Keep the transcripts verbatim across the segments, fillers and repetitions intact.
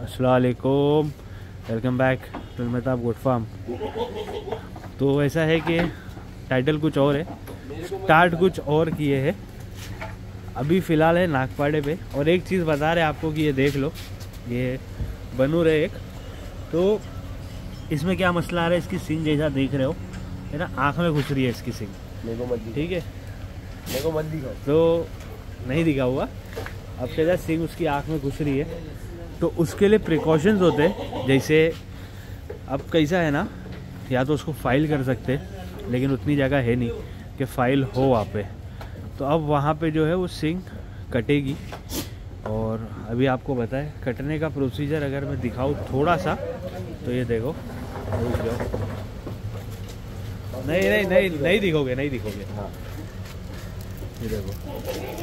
अस्सलाम वालेकुम, welcome back to Mehtab goat farm. तो ऐसा है कि टाइटल कुछ और है, स्टार्ट कुछ और किए हैं। अभी फ़िलहाल है नागपाड़े पे, और एक चीज़ बता रहे आपको कि ये देख लो, ये बनूर है एक। तो इसमें क्या मसला आ रहा है, इसकी सिंग जैसा देख रहे हो है ना, आँख में घुस रही है इसकी सिंग। मेरे को मत दिखाओ, ठीक है, मेरे को मत दिखाओ। तो नहीं दिखा हुआ, अब क्या सिंग उसकी आँख में घुस रही है, तो उसके लिए प्रिकॉशंस होते हैं। जैसे अब कैसा है ना, या तो उसको फाइल कर सकते, लेकिन उतनी जगह है नहीं कि फ़ाइल हो वहाँ पे। तो अब वहाँ पे जो है वो सिंग कटेगी। और अभी आपको बताएं कटने का प्रोसीजर अगर मैं दिखाऊँ थोड़ा सा, तो ये देखो, रुक जाओ, नहीं नहीं नहीं नहीं दिखोगे, नहीं दिखोगे। हाँ, ये देखो,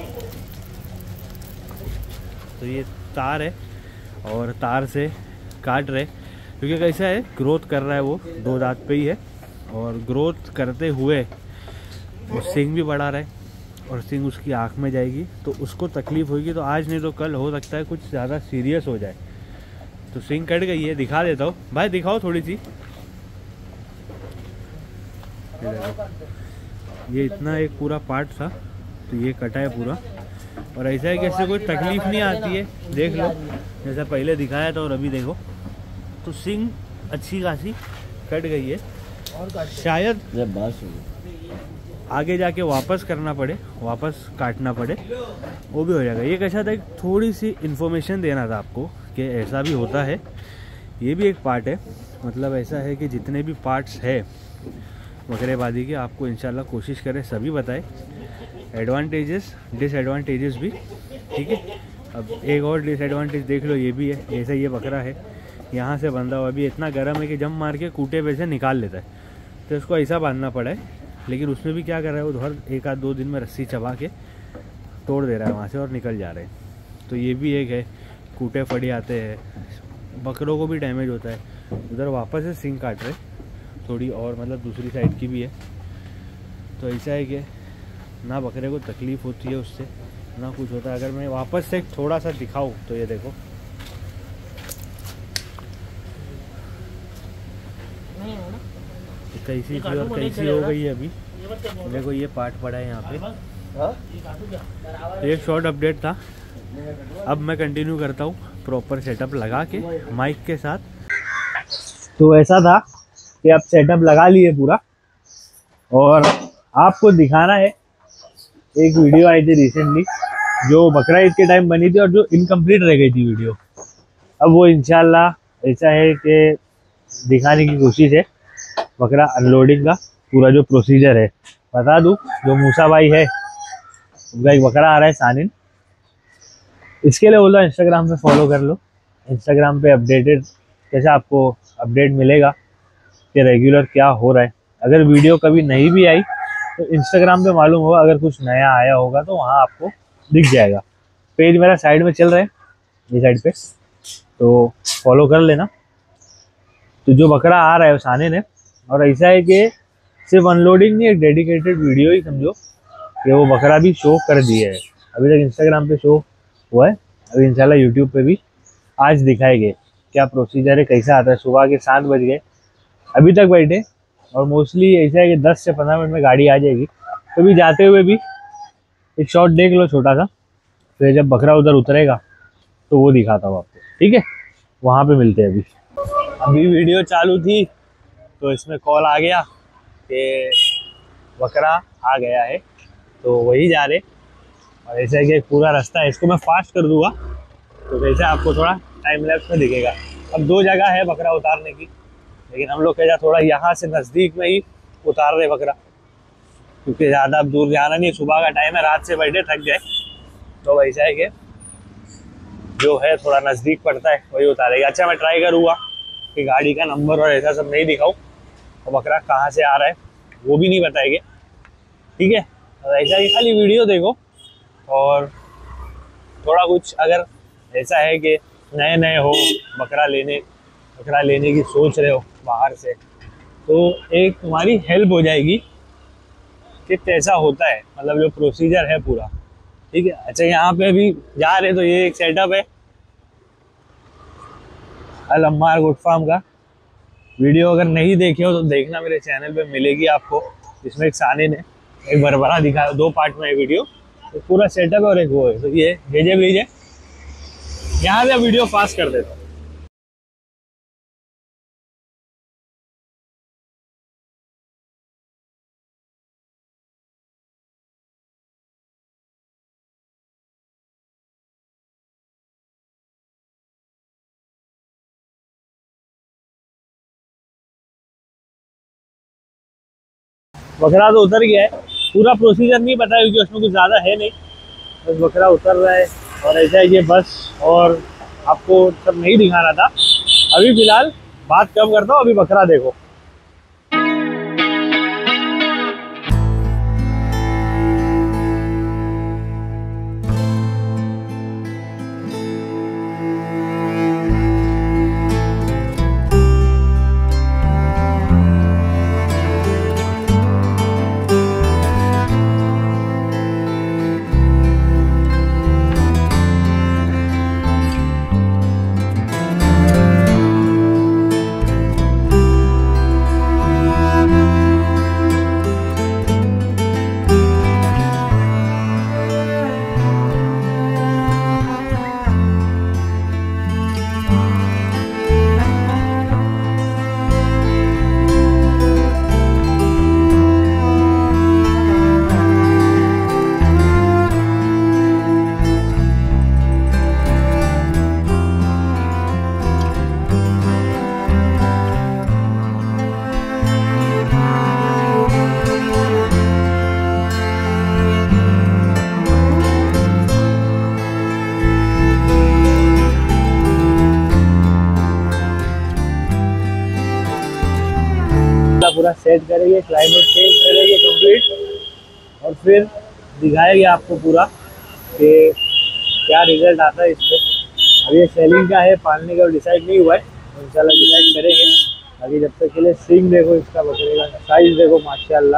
तो ये तार है और तार से काट रहे, क्योंकि कैसा है ग्रोथ कर रहा है, वो दो दांत पे ही है, और ग्रोथ करते हुए वो सिंग भी बढ़ा रहा है, और सिंग उसकी आँख में जाएगी तो उसको तकलीफ़ होगी। तो आज नहीं तो कल हो सकता है कुछ ज़्यादा सीरियस हो जाए। तो सिंग कट गई है, दिखा देता हूँ भाई, दिखाओ थोड़ी सी। ये देखो, ये इतना एक पूरा पार्ट था, तो ये कटा है पूरा। और ऐसा है कि इससे कोई तकलीफ़ नहीं आती है, देख लो जैसा पहले दिखाया था और अभी देखो, तो सिंग अच्छी खासी कट गई है। शायद आगे जाके वापस करना पड़े, वापस काटना पड़े, वो भी हो जाएगा। ये कैसा था, एक थोड़ी सी इन्फॉर्मेशन देना था आपको कि ऐसा भी होता है, ये भी एक पार्ट है। मतलब ऐसा है कि जितने भी पार्ट्स है बकरेबाजी के, आपको इंशाल्लाह कोशिश करें सभी बताए, एडवांटेजेस डिसएडवांटेजेस भी। ठीक है, अब एक और डिसएडवांटेज देख लो, ये भी है। जैसे ये बकरा है, यहाँ से बंधा हुआ, अभी इतना गर्म है कि जम मार के कूटे पे से निकाल लेता है, तो इसको ऐसा बांधना पड़ा है। लेकिन उसमें भी क्या कर रहा है, वो हर एक आध दो दिन में रस्सी चबा के तोड़ दे रहा है वहाँ से और निकल जा रहे हैं। तो ये भी एक है, कूटे फड़ी आते हैं, बकरों को भी डैमेज होता है। उधर वापस से सिंग काट रहे थोड़ी, और मतलब दूसरी साइड की भी है। तो ऐसा है कि ना बकरे को तकलीफ़ होती है उससे, ना कुछ होता है। अगर मैं वापस से थोड़ा सा दिखाऊं तो ये देखो, कैसी थी और कैसी हो गई है अभी। देखो ये पार्ट पड़ा है यहाँ पे। एक शॉर्ट अपडेट था, अब मैं कंटिन्यू करता हूँ प्रॉपर सेटअप लगा के माइक के साथ। तो ऐसा था कि अब सेटअप लगा लिए पूरा, और आपको दिखाना है, एक वीडियो आई थी रिसेंटली जो बकरा ईद के टाइम बनी थी और जो इनकम्प्लीट रह गई थी वीडियो। अब वो इंशाल्लाह ऐसा है कि दिखाने की कोशिश है, बकरा अनलोडिंग का पूरा जो प्रोसीजर है। बता दूं, जो मूसा भाई है उनका एक बकरा आ रहा है सानिन, इसके लिए बोला इंस्टाग्राम पे फॉलो कर लो। इंस्टाग्राम पे अपडेटेड जैसे आपको अपडेट मिलेगा कि रेगुलर क्या हो रहा है। अगर वीडियो कभी नहीं भी आई तो इंस्टाग्राम पे मालूम होगा, अगर कुछ नया आया होगा तो वहाँ आपको दिख जाएगा। पेज मेरा साइड में चल रहा है, ये साइड पे, तो फॉलो कर लेना। तो जो बकरा आ रहा है वो सानिन है, और ऐसा है कि सिर्फ अनलोडिंग नहीं, एक डेडिकेटेड वीडियो ही समझो कि वो बकरा भी शो कर दिया है। अभी तक इंस्टाग्राम पे शो हुआ है, अभी इंशाल्लाह यूट्यूब पे भी आज दिखाएंगे क्या प्रोसीजर है, कैसा आता है। सुबह के सात बज गए, अभी तक बैठे, और मोस्टली ऐसा है कि दस से पंद्रह मिनट में गाड़ी आ जाएगी। तो भी जाते हुए भी एक शॉट देख लो छोटा सा, फिर जब बकरा उधर उतरेगा तो वो दिखाता हूँ आपको। ठीक है, वहाँ पे मिलते हैं। अभी अभी वीडियो चालू थी तो इसमें कॉल आ गया कि बकरा आ गया है, तो वही जा रहे। और ऐसा है कि पूरा रास्ता है, इसको मैं फास्ट कर दूंगा तो कैसे आपको थोड़ा टाइम लैप्स में दिखेगा। अब दो जगह है बकरा उतारने की, लेकिन हम लोग कैसा थोड़ा यहाँ से नज़दीक में ही उतार रहे बकरा, क्योंकि ज़्यादा अब दूर जाना नहीं, सुबह का टाइम है, रात से बैठे थक जाए, तो वैसा है कि जो है थोड़ा नज़दीक पड़ता है वही उतारेगा। अच्छा, मैं ट्राई करूँगा कि गाड़ी का नंबर और ऐसा सब नहीं दिखाऊँ, और बकरा कहाँ से आ रहा है वो भी नहीं बताएंगे। ठीक है, तो ऐसा ही खाली वीडियो देखो। और थोड़ा कुछ अगर ऐसा है कि नए नए हो, बकरा लेने बकरा लेने की सोच रहे हो बाहर से, तो एक तुम्हारी हेल्प हो जाएगी कि कैसा होता है, मतलब जो प्रोसीजर है पूरा। ठीक है, अच्छा यहाँ पे अभी जा रहे तो ये एक सेटअप है, अल अम्मार गुड फार्म का। वीडियो अगर नहीं देखे हो तो देखना, मेरे चैनल पे मिलेगी आपको। इसमें एक सानिन है, एक बरबरा दिखा, दो पार्ट में है वीडियो, तो पूरा सेटअप और एक वो है। तो ये भेजे भेजे यहाँ से वीडियो फास्ट कर देता हूँ। बकरा तो उतर गया है, पूरा प्रोसीजर नहीं पता है क्योंकि उसमें कुछ ज़्यादा है नहीं, बस बकरा उतर रहा है। और ऐसा है ये बस, और आपको सब नहीं दिखा रहा था। अभी फिलहाल बात कम करता हूँ, अभी बकरा देखो। पूरा सेट करेंगे, क्लाइमेट चेंज करेंगे कंप्लीट, और फिर दिखाएंगे आपको पूरा कि क्या रिजल्ट आता है इस पर। अब ये सेलिंग का है, पालने का डिसाइड नहीं हुआ है, इंशाल्लाह डिसाइड करेंगे। अभी जब तक के लिए सींग देखो इसका, बकरे का साइज देखो, माशाल्लाह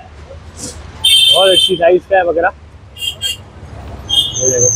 बहुत अच्छी साइज का है बकरा, ये देखो।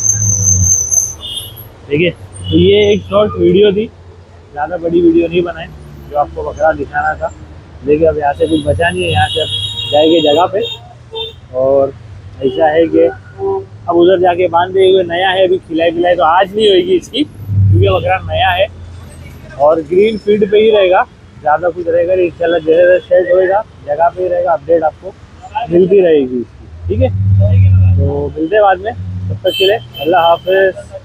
ठीक है, तो ये एक शॉर्ट वीडियो थी, ज़्यादा बड़ी वीडियो नहीं बनाई, जो आपको बकरा दिखाना था। देखिए अब यहाँ से कुछ बचा नहीं है, यहाँ से अब जाएंगे जगह पे। और ऐसा है कि अब उधर जाके बांध देंगे हुए, नया है, अभी खिलाई पिलाई तो आज नहीं होगी इसकी, क्योंकि बकरा नया है। और ग्रीन फील्ड पे ही रहेगा, ज़्यादा कुछ रहेगा नहीं, इंशाल्लाह जैसे जैसे सेट होएगा जगह पे ही रहेगा, अपडेट आपको मिलती रहेगी इसकी। ठीक है, तो मिलते हैं बाद में, तब तक के लिए अल्लाह हाफिज़।